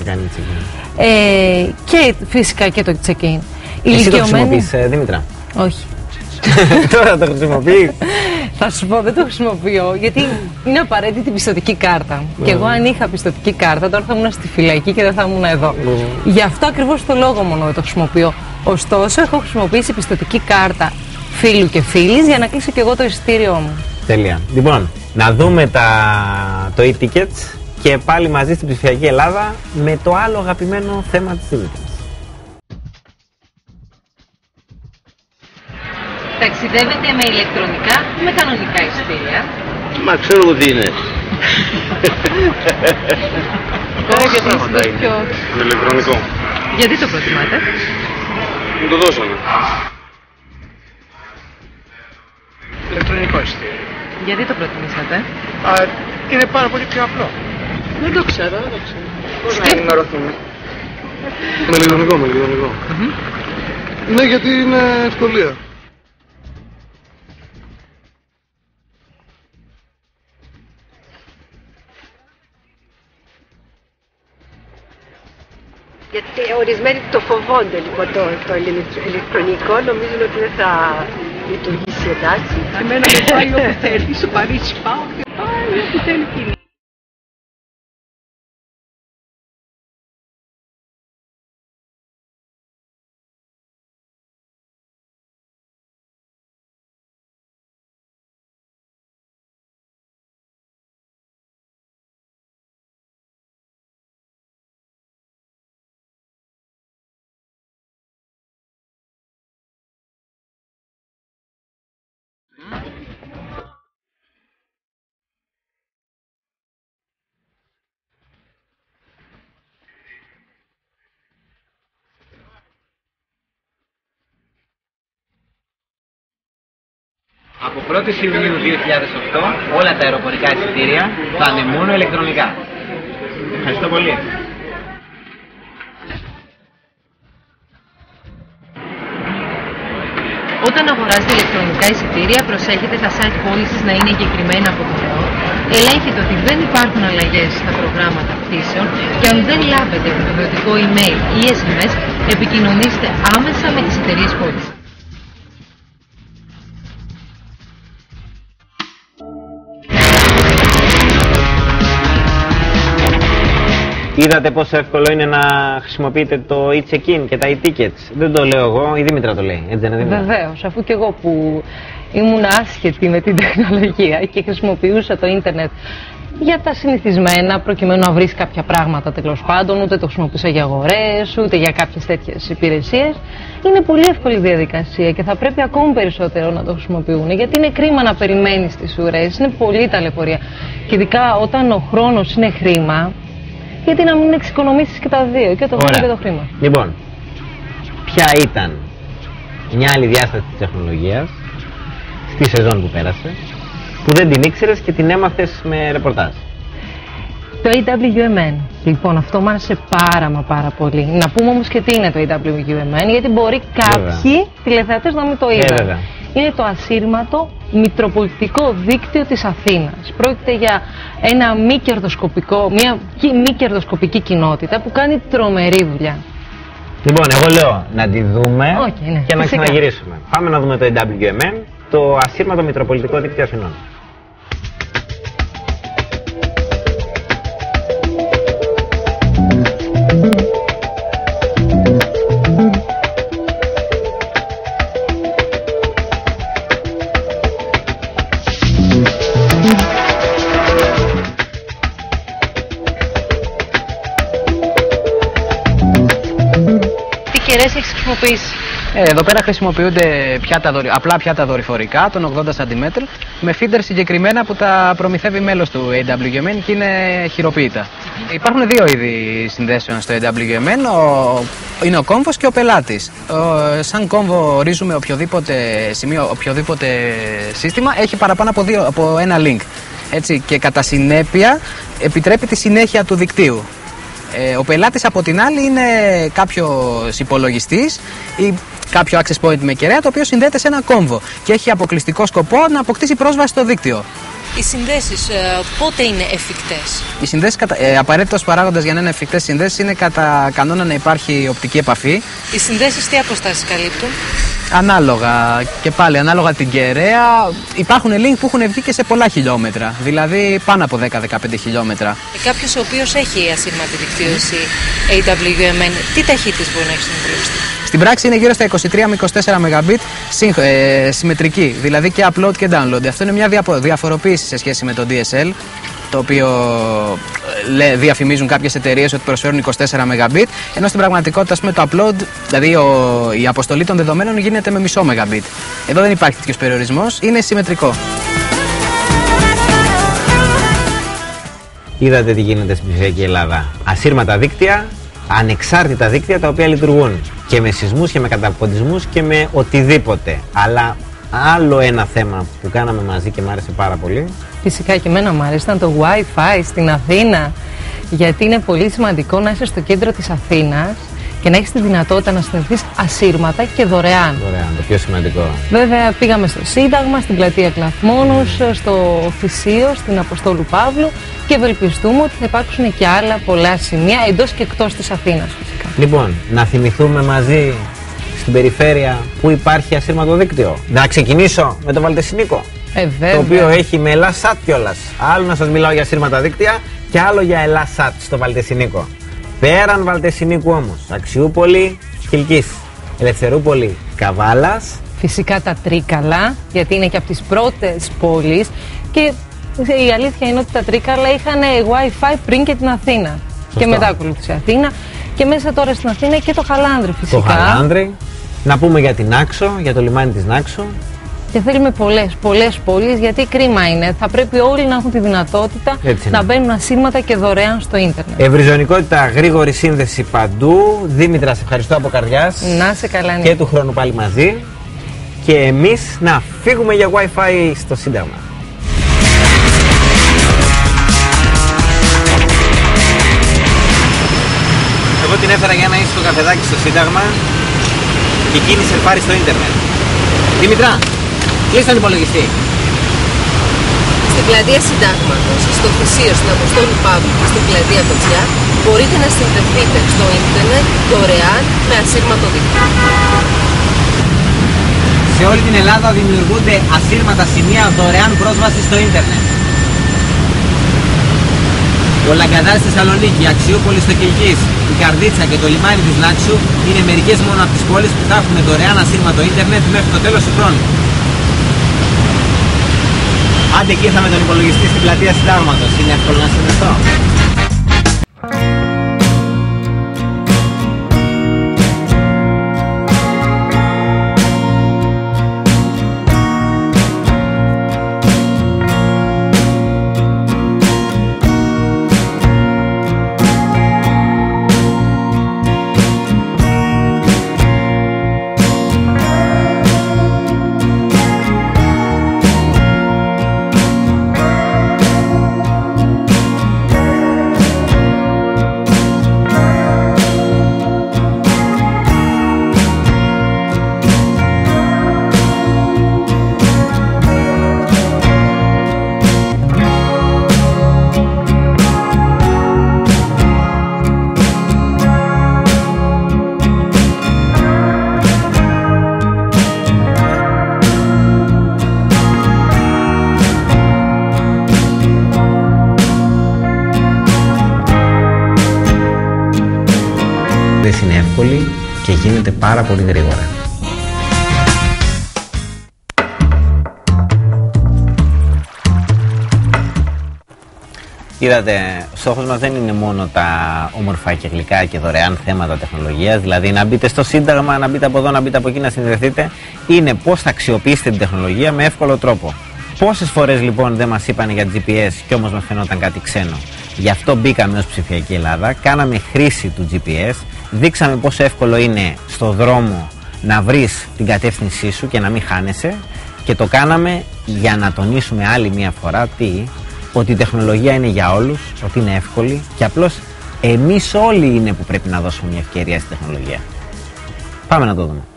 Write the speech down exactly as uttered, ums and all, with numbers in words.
κάνει check-in. Ε, και φυσικά και το check-in. Εσύ το χρησιμοποιείς, ε, Δήμητρα? Όχι. Τώρα το χρησιμοποιείς? Θα σου πω, δεν το χρησιμοποιώ, γιατί είναι απαραίτητη πιστωτική κάρτα. Mm. Και εγώ αν είχα πιστωτική κάρτα, τώρα θα ήμουν στη φυλακή και δεν θα ήμουν εδώ. Mm. Γι' αυτό ακριβώς το λόγο μόνο δεν το χρησιμοποιώ. Ωστόσο, έχω χρησιμοποιήσει πιστωτική κάρτα φίλου και φίλης για να κλείσω και εγώ το εισιτήριό μου. Τέλεια. Λοιπόν, να δούμε τα... το e-tickets και πάλι μαζί στην ψηφιακή Ελλάδα με το άλλο αγαπημένο θέμα της Δήμητρας. Ταξιδεύετε με ηλεκτρονικά ή με κανονικά εισιτήρια? Μα ξέρω εγώ τι είναι. Όχι, πράγματα είναι. Πιο... Με ηλεκτρονικό. Γιατί το προτιμάτε? Μου το δώσανε. Ηλεκτρονικό εισιτήριο. Γιατί το προτιμήσατε? Α, είναι πάρα πολύ πιο απλό. Δεν το ξέρω, δεν το ξέρω. Πώς να ενημερωθούμε? Με ηλεκτρονικό, με ηλεκτρονικό. Mm-hmm. Ναι, γιατί είναι ευκολία. Γιατί ορισμένοι το φοβόνται λοιπόν το, το ηλεκτρονικό, νομίζουν ότι δεν θα λειτουργήσει εντάξει. Εμένα με πάει όπου θέλει, στο Παρίσι πάω και πάει όπου θέλει εκείνη. Από πρώτη Ιουνίου δύο χιλιάδες οκτώ όλα τα αεροπορικά εισιτήρια θα είναι μόνο ηλεκτρονικά. Ευχαριστώ πολύ. Όταν αγοράζετε ηλεκτρονικά εισιτήρια, προσέχετε τα site πώλησης να είναι εγκεκριμένα από το Θεό. Ελέγχετε ότι δεν υπάρχουν αλλαγές στα προγράμματα πτήσεων και αν δεν λάβετε επιβεβαιωτικό email ή ες εμ ες, επικοινωνήστε άμεσα με τις εταιρείες πώλησης. Είδατε πόσο εύκολο είναι να χρησιμοποιείτε το e-check-in και τα e-tickets? Δεν το λέω εγώ, η Δήμητρα το λέει. Έτσι δεν είναι, Δήμητρα? Βεβαίως, αφού και εγώ που ήμουν άσχετη με την τεχνολογία και χρησιμοποιούσα το ίντερνετ για τα συνηθισμένα, προκειμένου να βρεις κάποια πράγματα τέλος πάντων, ούτε το χρησιμοποιούσα για αγορές, ούτε για κάποιες τέτοιες υπηρεσίες. Είναι πολύ εύκολη διαδικασία και θα πρέπει ακόμη περισσότερο να το χρησιμοποιούν, γιατί είναι κρίμα να περιμένεις τις ουρές, είναι πολύ ταλαιπωρία. Και ειδικά όταν ο χρόνος είναι χρήμα, γιατί να μην εξοικονομήσεις και τα δύο, και το χρόνο και το χρήμα. Λοιπόν, ποια ήταν μια άλλη διάσταση της τεχνολογίας στη σεζόν που πέρασε, που δεν την ήξερες και την έμαθες με ρεπορτάζ? Το έι ντάμπλιου εμ εν. Λοιπόν, αυτό μου άρεσε πάρα μα πάρα πολύ. Να πούμε όμως και τι είναι το έι ντάμπλιου εμ εν, γιατί μπορεί κάποιοι τηλεθεατές να μην το είδαν. Ε, είναι το ασύρματο μητροπολιτικό δίκτυο της Αθήνας. Πρόκειται για ένα μη κερδοσκοπικό, μια μη κερδοσκοπική κοινότητα που κάνει τρομερή δουλειά. Λοιπόν, εγώ λέω να τη δούμε okay, ναι, και να φυσικά. ξαναγυρίσουμε. Πάμε να δούμε το έι ντάμπλιου εμ εν, το ασύρματο μητροπολιτικό δίκτυο Αθηνών. Έχεις χρησιμοποιήσει? Ε, εδώ πέρα χρησιμοποιούνται πιάτα δορυ... απλά πιάτα δορυφορικά των ογδόντα σαντιμέτρων με feeder συγκεκριμένα που τα προμηθεύει μέλος του έι ντάμπλιου εμ εν και είναι χειροποίητα. Υπάρχουν δύο είδη συνδέσεων στο έι ντάμπλιου εμ εν, ο... είναι ο κόμβος και ο πελάτης. Ο... Σαν κόμβο ορίζουμε οποιοδήποτε σημείο, οποιοδήποτε σύστημα έχει παραπάνω από, δύο... από ένα link. Έτσι, και κατά συνέπεια επιτρέπει τη συνέχεια του δικτύου. Ο πελάτης από την άλλη είναι κάποιος υπολογιστής ή κάποιο access point με κεραία, το οποίο συνδέεται σε ένα κόμβο και έχει αποκλειστικό σκοπό να αποκτήσει πρόσβαση στο δίκτυο. Οι συνδέσεις ε, πότε είναι εφικτές? Οι συνδέσεις, ε, απαραίτητος παράγοντας για να είναι εφικτές συνδέσεις είναι κατά κανόνα να υπάρχει οπτική επαφή. Οι συνδέσεις τι αποστάσεις καλύπτουν? Ανάλογα και πάλι, ανάλογα την κεραία. Υπάρχουν link που έχουν βγει και σε πολλά χιλιόμετρα, δηλαδή πάνω από δέκα με δεκαπέντε χιλιόμετρα. Και κάποιος ο οποίος έχει ασύρματη δικτύωση έι ντάμπλιου εμ εν, τι ταχύτητες μπορεί να έχει στον υπολογιστή? Στην πράξη είναι γύρω στα είκοσι τρία με είκοσι τέσσερα μεγαμπιτ ε, συμμετρική, δηλαδή και upload και download. Αυτό είναι μια διαφοροποίηση σε σχέση με το ντι ες ελ, το οποίο λέ, διαφημίζουν κάποιες εταιρείες ότι προσφέρουν είκοσι τέσσερα μεγαμπιτ, ενώ στην πραγματικότητα, ας πούμε, το upload, δηλαδή ο, η αποστολή των δεδομένων γίνεται με μισό μεγαμπιτ. Εδώ δεν υπάρχει τέτοιος περιορισμός, είναι συμμετρικό. Είδατε τι γίνεται στην ψηφιακή Ελλάδα. Ασύρματα δίκτυα, ανεξάρτητα δίκτυα τα οποία λειτουργούν και με σεισμούς και με καταποντισμούς και με οτιδήποτε. Αλλά άλλο ένα θέμα που κάναμε μαζί και μου άρεσε πάρα πολύ. Φυσικά και εμένα μου άρεσε, ήταν το Wi-Fi στην Αθήνα. Γιατί είναι πολύ σημαντικό να είσαι στο κέντρο της Αθήνας και να έχεις τη δυνατότητα να συνδεθείς ασύρματα και δωρεάν. Δωρεάν, το πιο σημαντικό. Βέβαια πήγαμε στο Σύνταγμα, στην πλατεία Κλαθμόνους, mm. στο Θησίο, στην Αποστόλου Παύλου και ευελπιστούμε ότι θα υπάρξουν και άλλα πολλά σημεία εντός και εκτός της Αθήνας φυσικά. Λοιπόν, να θυμηθούμε μαζί στην περιφέρεια που υπάρχει ασύρματο δίκτυο. Να ξεκινήσω με το Βαλτεσσινίκο. Ε, το οποίο έχει με Ελλάσσατ κιόλας. Άλλο να σας μιλάω για ασύρματα δίκτυα και άλλο για Ελλάσσατ στο Βαλτεσσινίκο. Πέραν Βαλτεσσινίκου όμως, Αξιούπολη, Χιλκής, Ελευθερούπολη, Καβάλας. Φυσικά τα Τρίκαλα, γιατί είναι και από τις πρώτες πόλεις και η αλήθεια είναι ότι τα Τρίκαλα είχαν Wi-Fi πριν και την Αθήνα. Σωστό. Και μετά ακολούθησε η Αθήνα και μέσα τώρα στην Αθήνα και το Χαλάνδρη φυσικά. Το Χαλάνδρη. Να πούμε για την Νάξο, για το λιμάνι της Νάξο. Και θέλουμε πολλές, πολλές πόλεις, γιατί κρίμα είναι. Θα πρέπει όλοι να έχουν τη δυνατότητα να μπαίνουν ασύρματα και δωρεάν στο ίντερνετ. Ευρυζωνικότητα, γρήγορη σύνδεση παντού. Δήμητρα, σε ευχαριστώ από καρδιάς. Να σε καλά, ναι. Και του χρόνου πάλι μαζί. Και εμείς να φύγουμε για Wi-Fi στο Σύνταγμα. Εγώ την έφερα για να είσαι στο καφεδάκι στο Σύνταγμα και κίνησε πάρει στο ίντερνετ. Δήμητρα, κλείσει τον υπολογιστή. Στην πλατεία Συντάγματος, στο Θησίο, στην Αποστόλου Παύλου και στην πλατεία Κοτσιά μπορείτε να συνδεθείτε στο ίντερνετ δωρεάν με ασύρματο δίκτυο. Σε όλη την Ελλάδα δημιουργούνται ασύρματα σημεία δωρεάν πρόσβαση στο ίντερνετ. Ο Λαγκαδάς στη Θεσσαλονίκη, η Αξιούπολη στο Κιλκής, η Καρδίτσα και το λιμάνι της Νάξου είναι μερικές μόνο από τις πόλεις που θα έχουν δωρεάν ασύρματο ίντερνετ μέχρι το τέλος του χρόνου. Άντε και ήρθα με τον υπολογιστή στην πλατεία Συντάγματος. Είναι εύκολο να συνδεθώ. Είναι εύκολη και γίνεται πάρα πολύ γρήγορα. Είδατε, ο στόχος μας δεν είναι μόνο τα όμορφα και γλυκά και δωρεάν θέματα τεχνολογίας, δηλαδή να μπείτε στο Σύνταγμα, να μπείτε από εδώ, να μπείτε από εκεί, να συνδεθείτε. Είναι πώς θα αξιοποιήσετε την τεχνολογία με εύκολο τρόπο. Πόσες φορές λοιπόν δεν μας είπαν για τζι πι ες και όμως μας φαινόταν κάτι ξένο. Γι' αυτό μπήκαμε ως Ψηφιακή Ελλάδα, κάναμε χρήση του τζι πι ες, δείξαμε πόσο εύκολο είναι στο δρόμο να βρεις την κατεύθυνσή σου και να μην χάνεσαι, και το κάναμε για να τονίσουμε άλλη μια φορά τι, ότι η τεχνολογία είναι για όλους, ότι είναι εύκολη και απλώς εμείς όλοι είναι που πρέπει να δώσουμε μια ευκαιρία στη τεχνολογία. Πάμε να το δούμε.